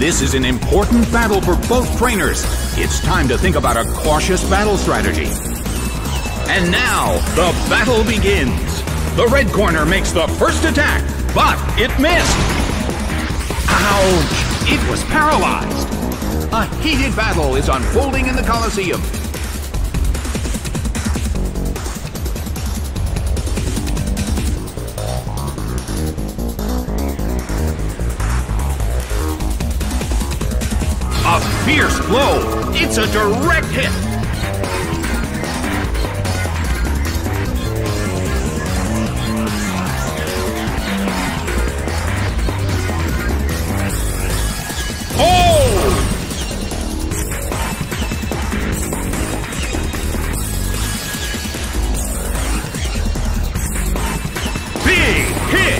This is an important battle for both trainers. It's time to think about a cautious battle strategy. And now, the battle begins. The red corner makes the first attack, but it missed. Ouch! It was paralyzed. A heated battle is unfolding in the Colosseum. A fierce blow. It's a direct hit. Oh! Big hit.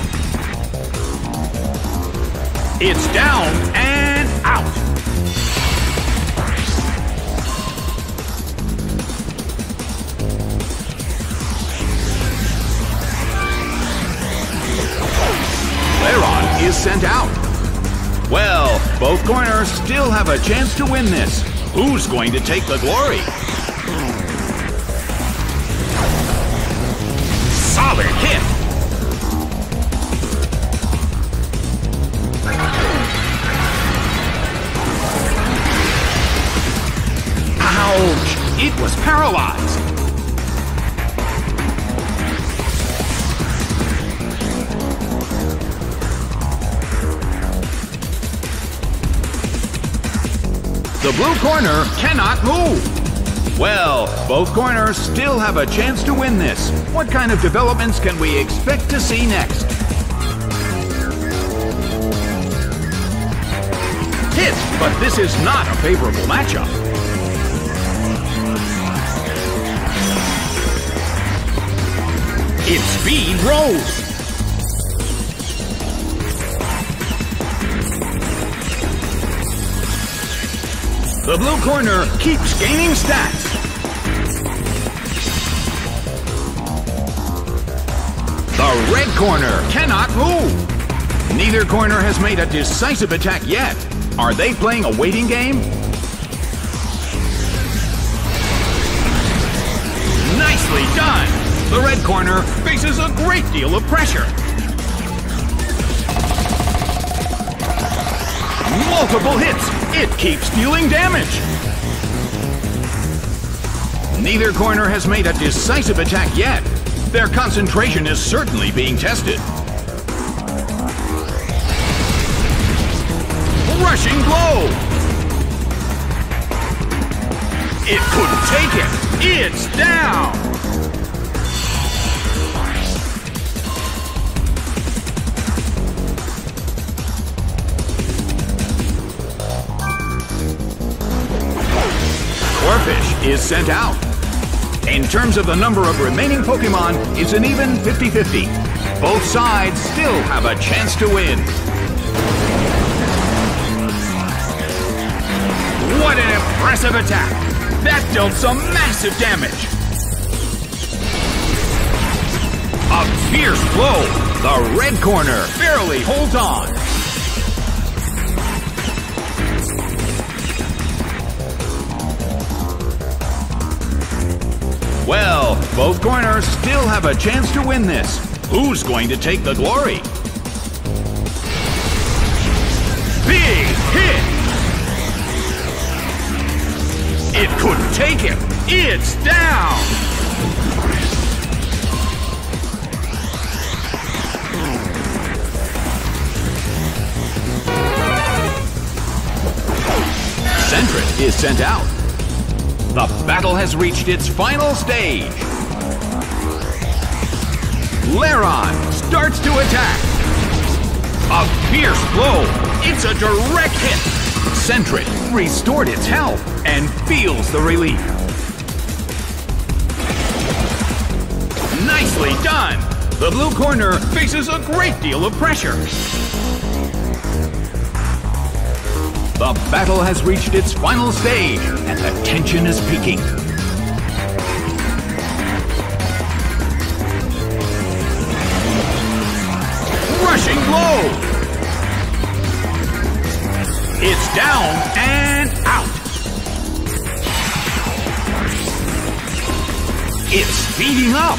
It's down and out. Lairon is sent out. Well, both corners still have a chance to win this. Who's going to take the glory? Solid hit. Ouch! It was paralyzed. The blue corner cannot move. Well, both corners still have a chance to win this. What kind of developments can we expect to see next? Hit, but this is not a favorable matchup. Its speed rose. The blue corner keeps gaining stats. The red corner cannot move. Neither corner has made a decisive attack yet. Are they playing a waiting game? Nicely done! The red corner faces a great deal of pressure. Multiple hits. It keeps dealing damage. Neither corner has made a decisive attack yet. Their concentration is certainly being tested. Rushing blow. It couldn't take it. It's down. Corphish is sent out. In terms of the number of remaining Pokemon, it's an even 50-50. Both sides still have a chance to win. What an impressive attack! That dealt some massive damage. A fierce blow. The red corner barely holds on. Well, both corners still have a chance to win this. Who's going to take the glory? Big hit! It couldn't take it. It's down! Sentret is sent out. The battle has reached its final stage. Lairon starts to attack. A fierce blow. It's a direct hit. Sentret restored its health and feels the relief. Nicely done. The blue corner faces a great deal of pressure. The battle has reached its final stage, and the tension is peaking. Rushing blow! It's down and out. It's speeding up.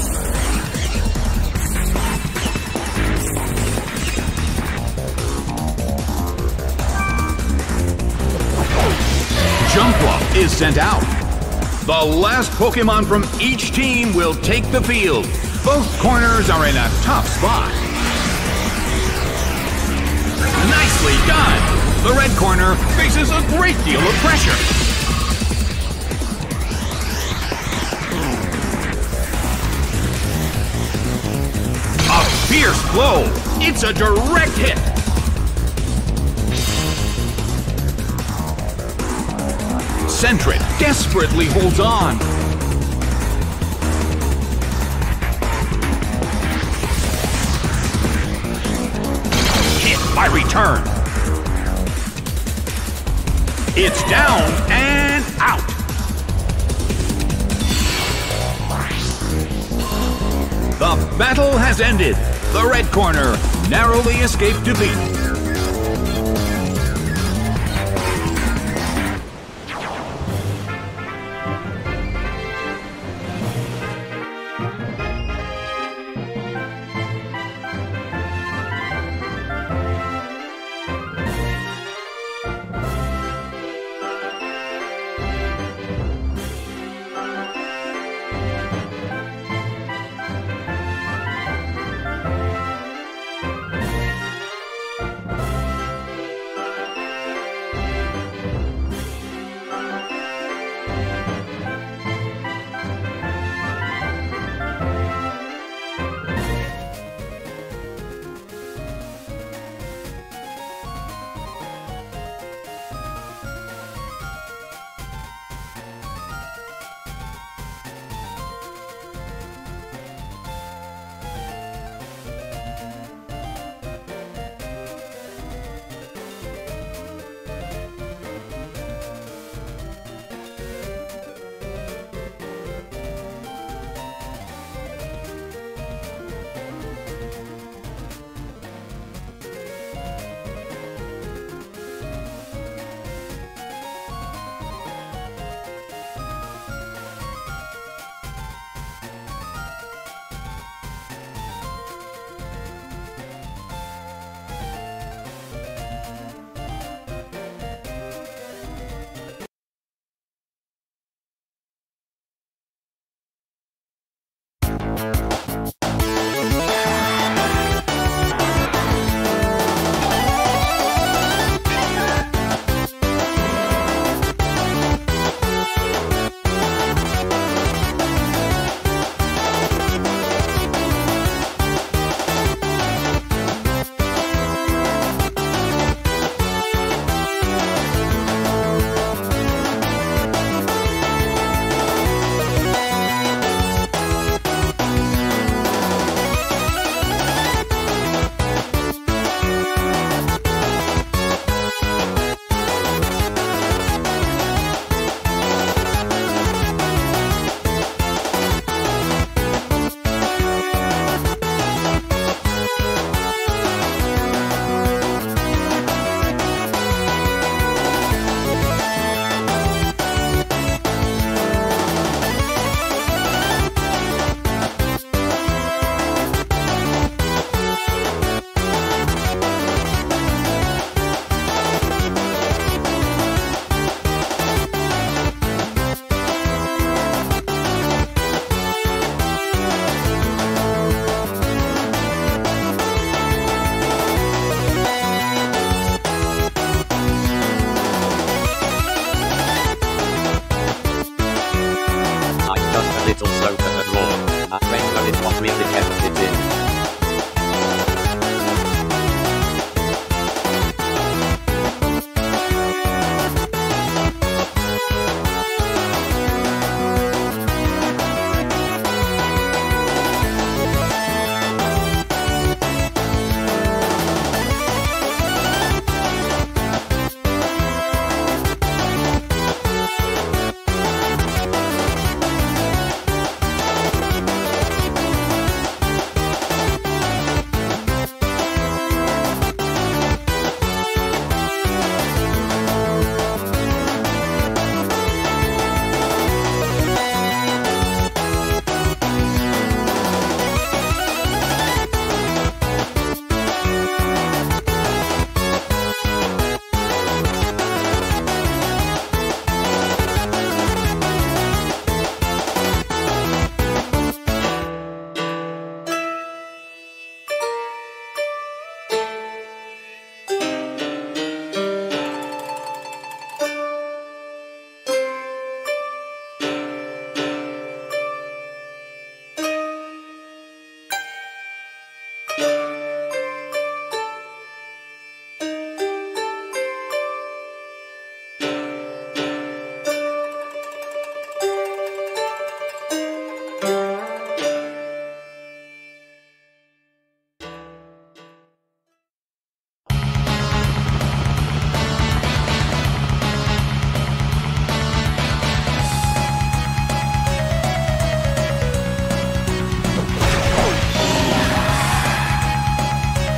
Jumpluff is sent out. The last Pokemon from each team will take the field. Both corners are in a tough spot. Nicely done! The red corner faces a great deal of pressure. A fierce blow! It's a direct hit! Sentret desperately holds on. Hit by return. It's down and out. The battle has ended. The red corner narrowly escaped defeat.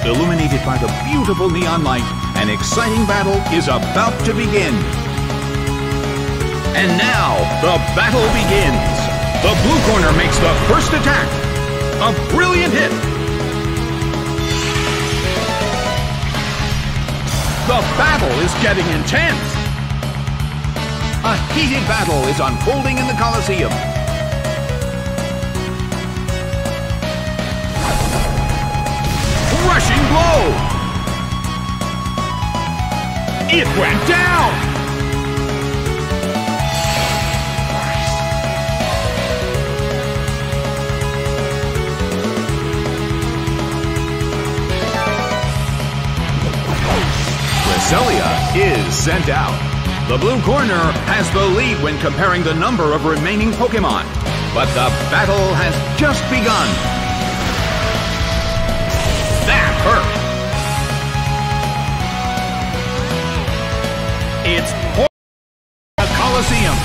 illuminated by the beautiful neon light, an exciting battle is about to begin. And now, the battle begins. The blue corner makes the first attack. A brilliant hit. The battle is getting intense. A heated battle is unfolding in the Colosseum. Crushing blow! It went down! Cresselia is sent out. The blue corner has the lead when comparing the number of remaining Pokémon. But the battle has just begun. That hurt. It's the Colosseum.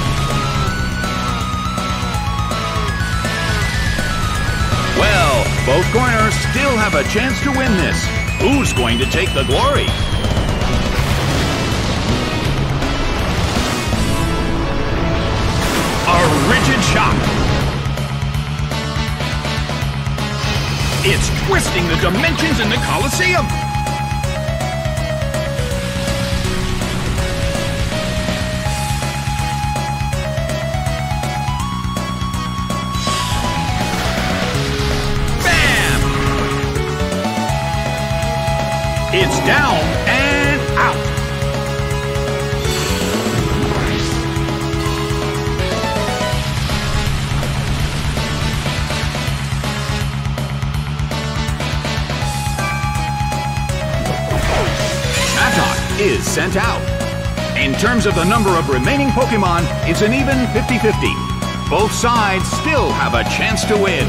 Well, both corners still have a chance to win this. Who's going to take the glory? A rigid shock. It's twisting the dimensions in the Colosseum. Bam! It's down and out. Is sent out. In terms of the number of remaining Pokémon, it's an even 50-50. Both sides still have a chance to win.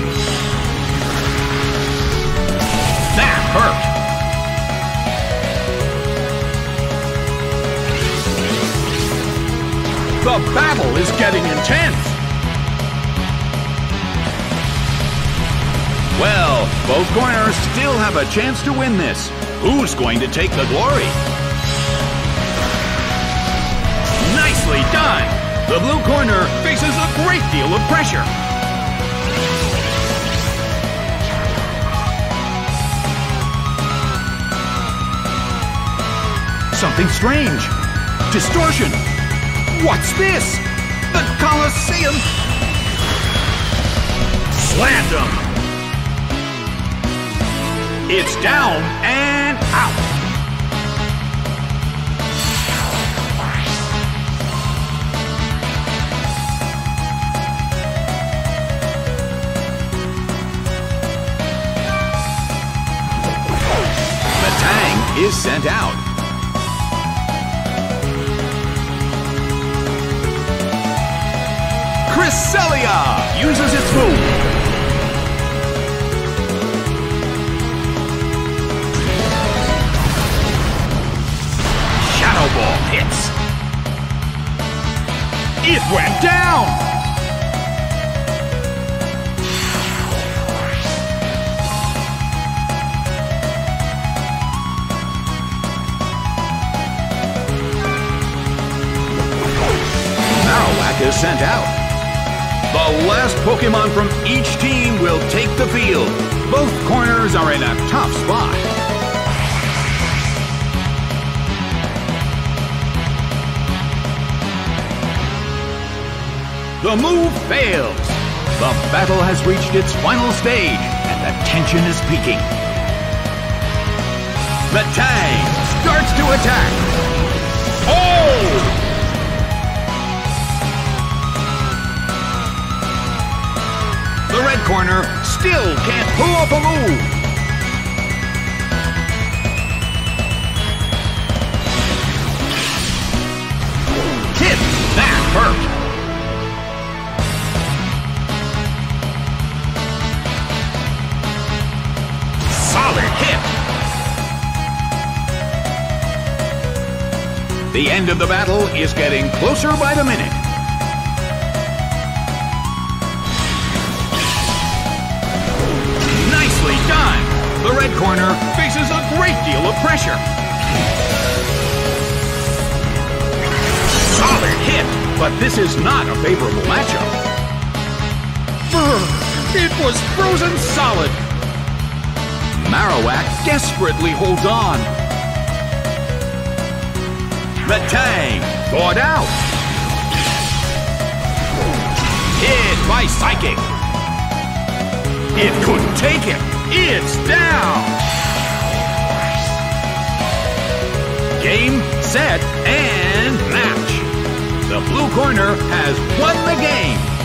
That hurt. The battle is getting intense. Well, both corners still have a chance to win this. Who's going to take the glory? Nicely done! The blue corner faces a great deal of pressure. Something strange. Distortion. What's this? The Colosseum! Slammed him! It's down and out. Is sent out. Cresselia uses its move. Shadow Ball hits. It went down. Is sent out. The last Pokémon from each team will take the field. Both corners are in a tough spot. The move fails. The battle has reached its final stage, and the tension is peaking. The Tang starts to attack. Oh! The red corner still can't pull off a move. Hit! That hurt. Solid hit. The end of the battle is getting closer by the minute. Nicely done! The red corner faces a great deal of pressure. Solid hit, but this is not a favorable matchup. It was frozen solid. Marowak desperately holds on. Metang thawed out. Hit by Psychic. It couldn't take it. It's down. Game, set, and match. The blue corner has won the game.